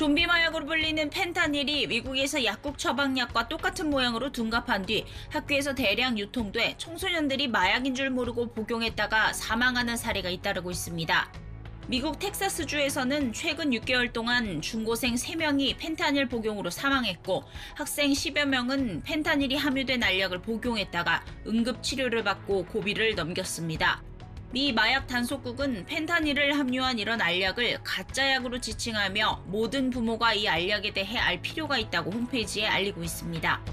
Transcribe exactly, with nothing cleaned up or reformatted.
좀비 마약으로 불리는 펜타닐이 미국에서 약국 처방약과 똑같은 모양으로 둔갑한 뒤 학교에서 대량 유통돼 청소년들이 마약인 줄 모르고 복용했다가 사망하는 사례가 잇따르고 있습니다. 미국 텍사스주에서는 최근 육 개월 동안 중고생 세 명이 펜타닐 복용으로 사망했고 학생 십여 명은 펜타닐이 함유된 알약을 복용했다가 응급치료를 받고 고비를 넘겼습니다. 미 마약 단속국은 펜타닐을 함유한 이런 알약을 가짜약으로 지칭하며 모든 부모가 이 알약에 대해 알 필요가 있다고 홈페이지에 알리고 있습니다.